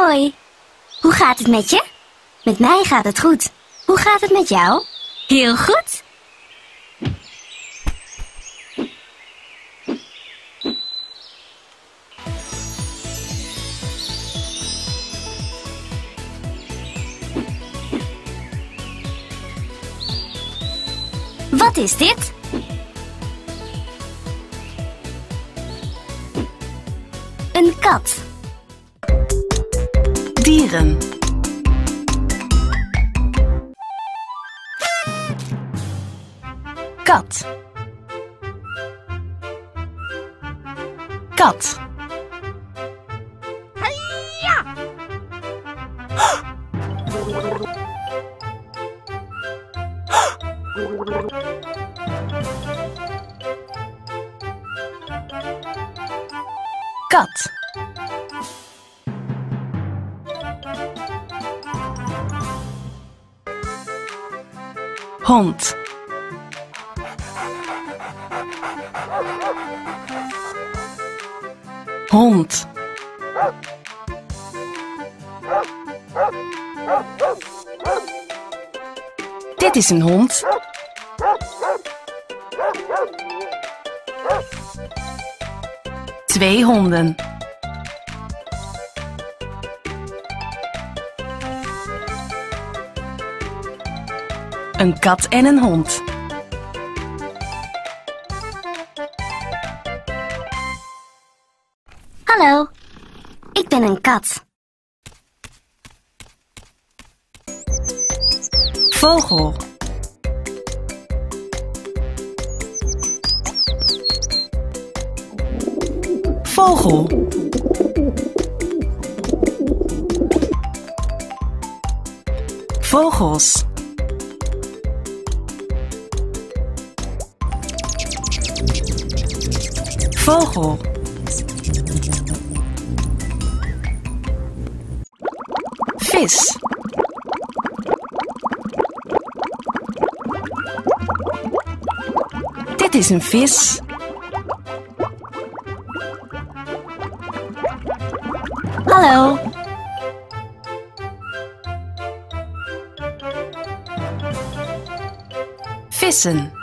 Hoi, hoe gaat het met je? Met mij gaat het goed. Hoe gaat het met jou? Heel goed. Wat is dit? Een kat. Dieren. Kat. Kat. Kat. Hond. Hond. Dit is een hond. Twee honden. Een kat en een hond. Hallo, ik ben een kat. Vogel. Vogel. Vogels. Vogel. Vis. Dit is een vis. Hallo. Vissen.